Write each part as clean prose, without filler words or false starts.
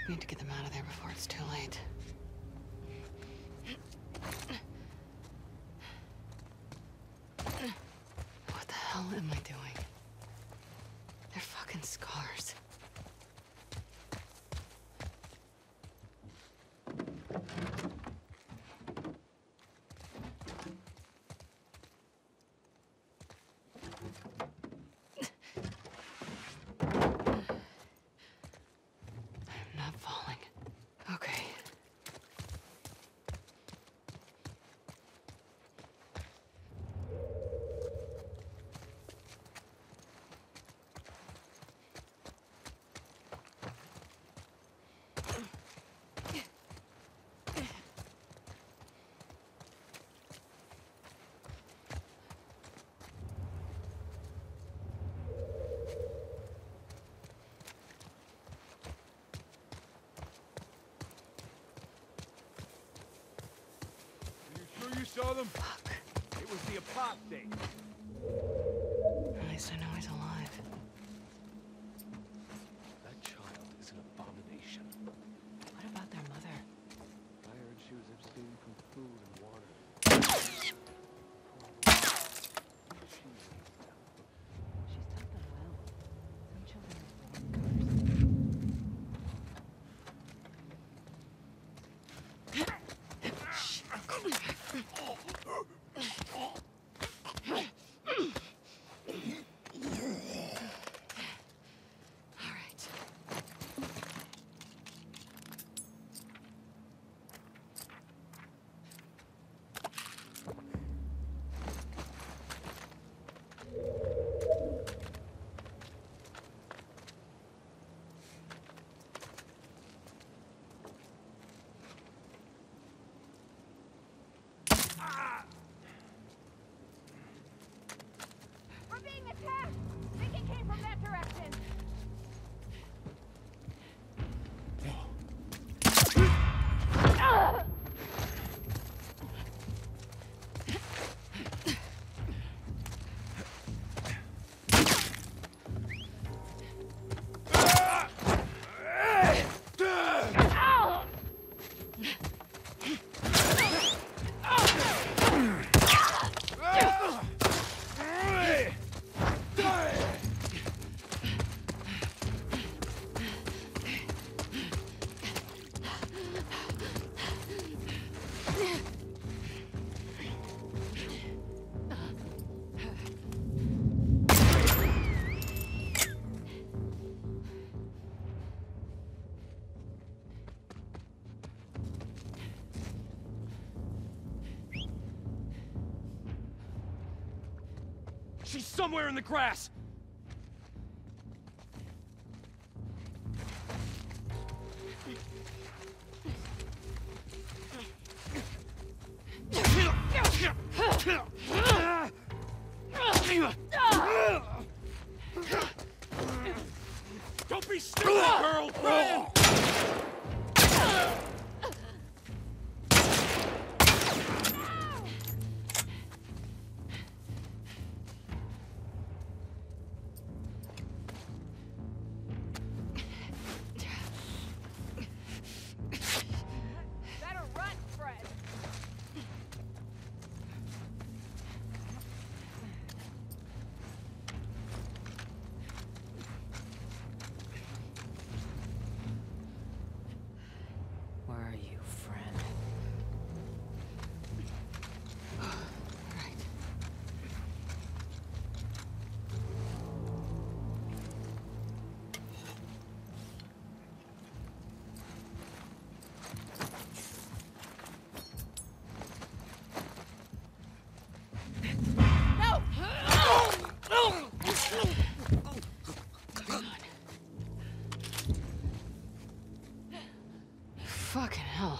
Need to get them out of there before it's too late. What the hell am I doing? They're fucking scars. I'm not falling. Okay. You saw them? Fuck. It was the apart thing. At least I know he's alive. That child is an abomination. What about their mother? I heard she was abstaining from food and water. She's tough and well. Some children are born all right. We're being attacked! Think it came from that direction! She's somewhere in the grass! Don't be stupid, girl! Run! Better run, Fred! Where are you, friend? Right. No! Fucking hell.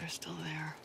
they're still there.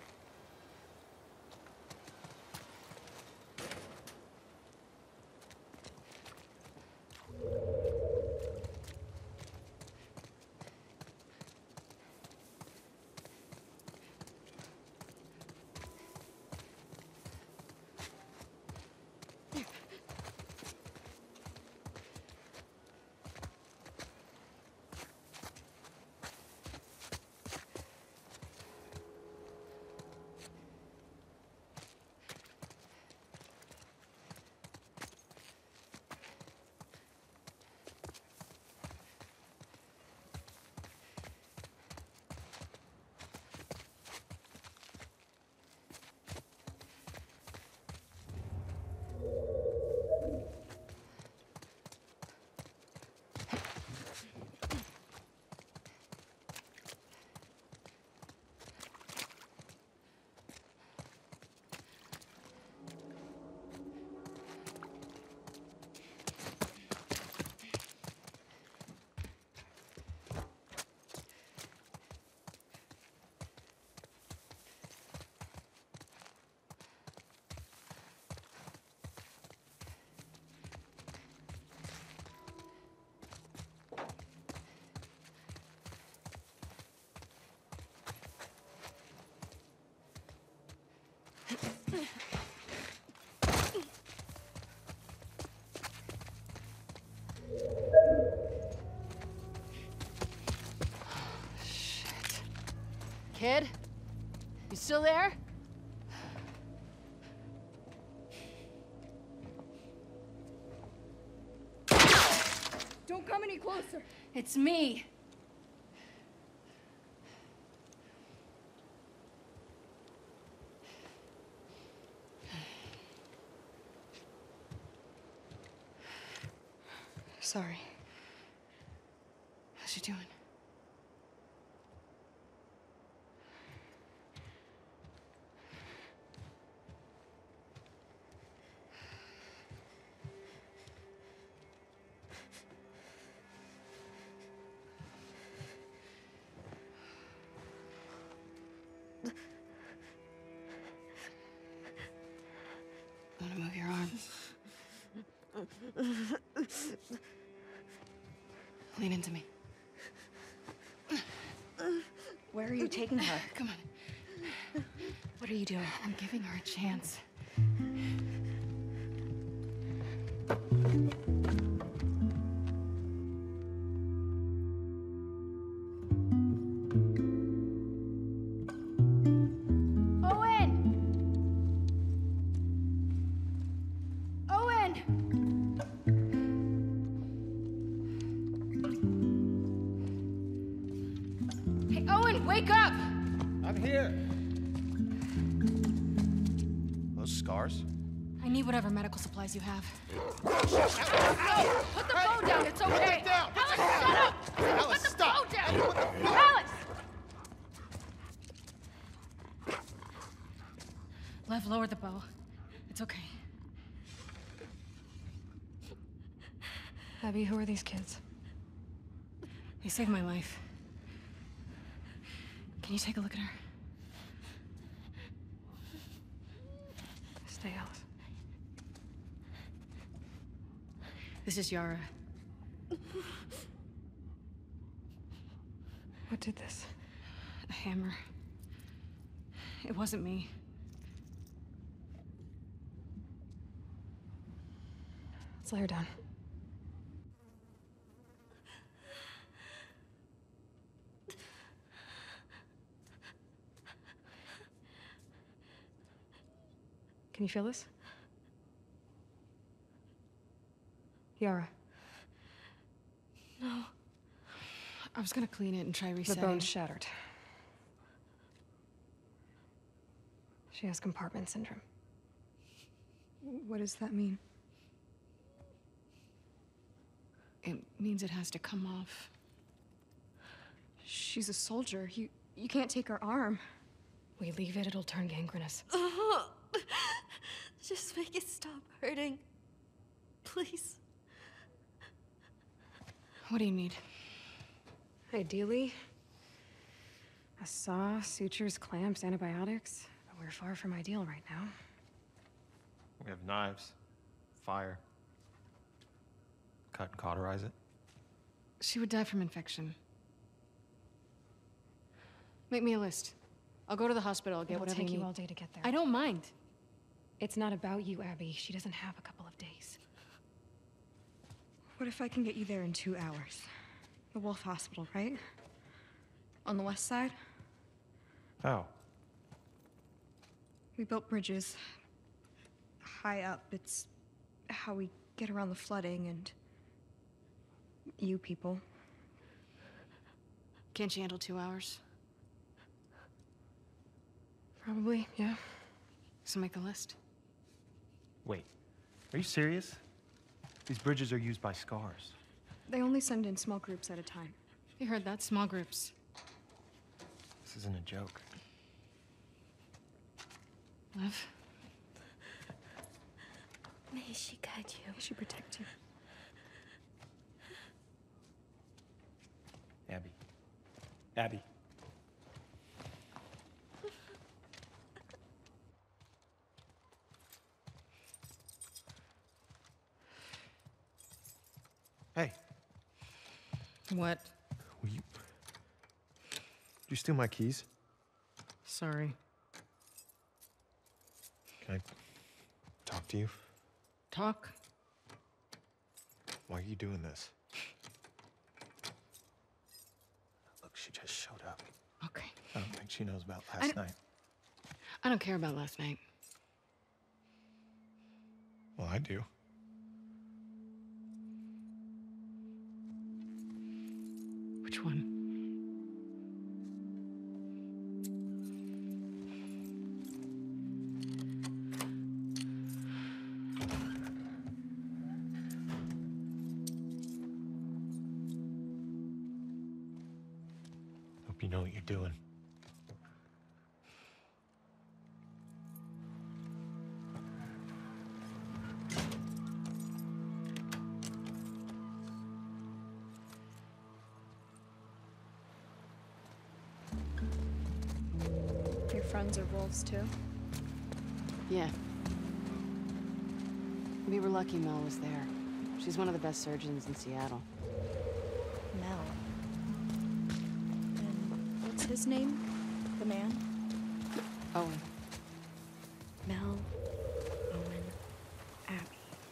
Kid? You still there? Don't come any closer. It's me. Sorry. How's she doing? Want to move your arm? Lean into me. Where are you taking her? Come on. What are you doing? I'm giving her a chance. Owen! Owen! Hey, Owen, wake up! I'm here. Those scars? I need whatever medical supplies you have. Put the phone down, it's Put okay! it down! Alex, shut up! Alice, Put the stop! phone down! Alice, what the fuck? Alex! Lev, lower the bow. It's okay. Abby, who are these kids? They saved my life. Can you take a look at her? Stay, Alice. This is Yara. What did this? A hammer. It wasn't me. Let's lay her down. Can you feel this? Yara. No. I was gonna clean it and try The resetting. bone's shattered. She has compartment syndrome. What does that mean? It means it has to come off. She's a soldier. You can't take her arm. We leave it, it'll turn gangrenous. Just make it stop hurting. Please. What do you need? Ideally, A saw, sutures, clamps, antibiotics. But we're far from ideal right now. We have knives, fire. Cut and cauterize it. She would die from infection. Make me a list. I'll go to the hospital, I'll get It'll whatever take you you need. all day to get there. I don't mind. It's not about you, Abby. She doesn't have a couple of days. What if I can get you there in 2 hours? The Wolf Hospital, right? On the west side? How? We built bridges high up. It's how we get around the flooding and you people. Can't you handle 2 hours? Probably, yeah. So make the list. Wait, are you serious? These bridges are used by scars. They only send in small groups at a time. You heard that? Small groups. This isn't a joke. Liv? May she guide you. May she protect you. Abby. Abby. Hey, What? will you... Did you steal my keys? Sorry. Can I talk to you? Talk? Why are you doing this? Look, she just showed up. Okay. I don't think she knows about last night. I don't care about last night. Well, I do. Which one? Hope you know what you're doing. Your friends are wolves, too? Yeah. We were lucky Mel was there. She's one of the best surgeons in Seattle. Mel. And what's his name? The man? Owen. Mel, Owen, Abby.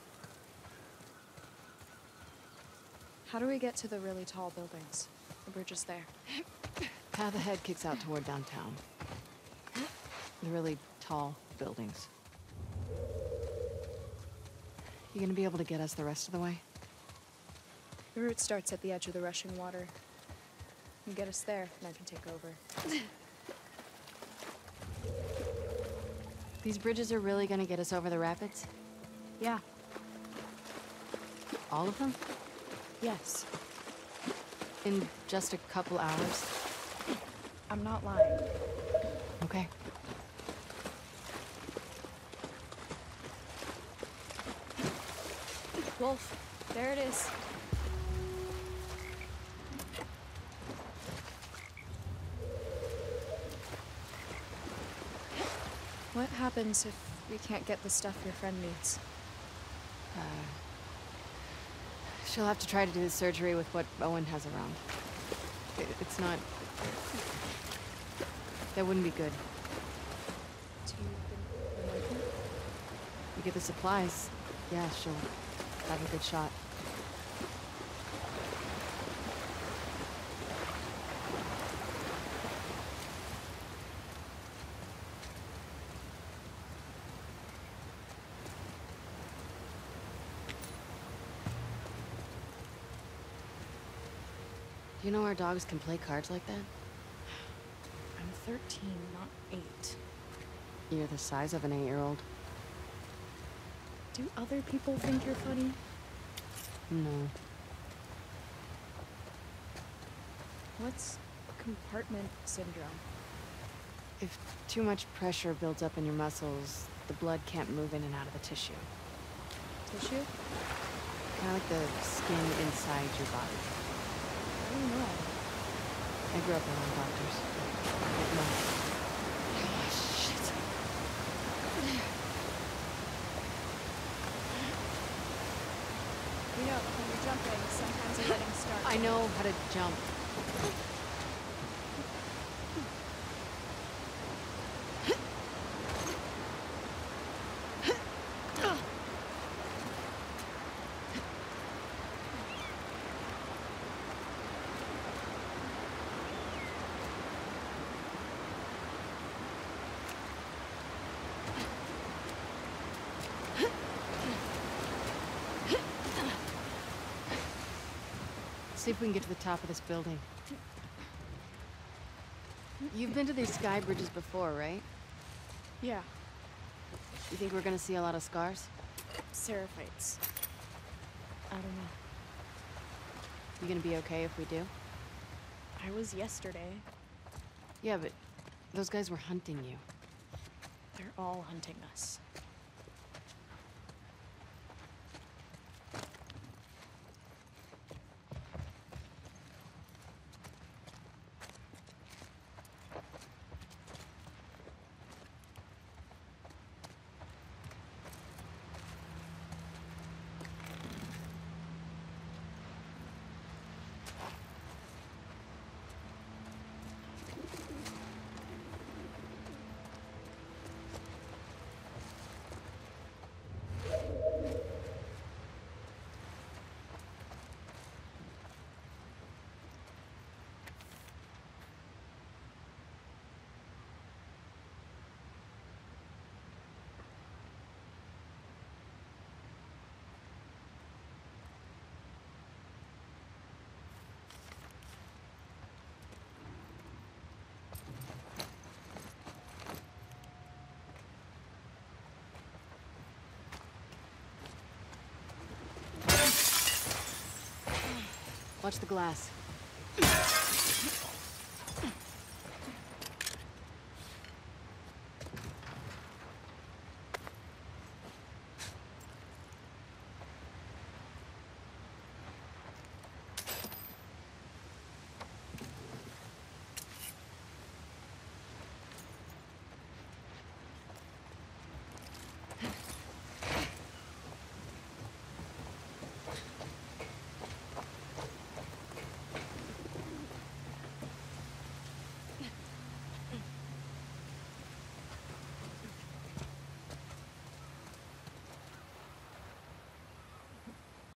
How do we get to the really tall buildings? The bridge is there. Path ahead kicks out toward downtown. The really tall buildings. You gonna be able to get us the rest of the way? The route starts at the edge of the rushing water. You get us there, and I can take over. These bridges are really gonna get us over the rapids? Yeah, All of them? yes. In just a couple hours? I'm not lying. Okay. Wolf, there it is. What happens if we can't get the stuff your friend needs? She'll have to try to do the surgery with what Owen has around. It's not... That wouldn't be good. Do you think we're likely? You get the supplies, yeah, she'll have a good shot. Do you know our dogs can play cards like that? I'm 13, not 8. You're the size of an 8-year-old. Do other people think you're funny? No. What's compartment syndrome? If too much pressure builds up in your muscles, the blood can't move in and out of the tissue. Tissue? Kind of like the skin inside your body. I don't know. I grew up around doctors. No. Shit. You know, when you're jumping, sometimes you're getting started. I know how to jump. See if we can get to the top of this building. You've been to these sky bridges before, right? Yeah, You think we're gonna see a lot of scars? seraphites. I don't know. You gonna be okay if we do? I was yesterday. Yeah, but those guys were hunting you. They're all hunting us. Watch the glass.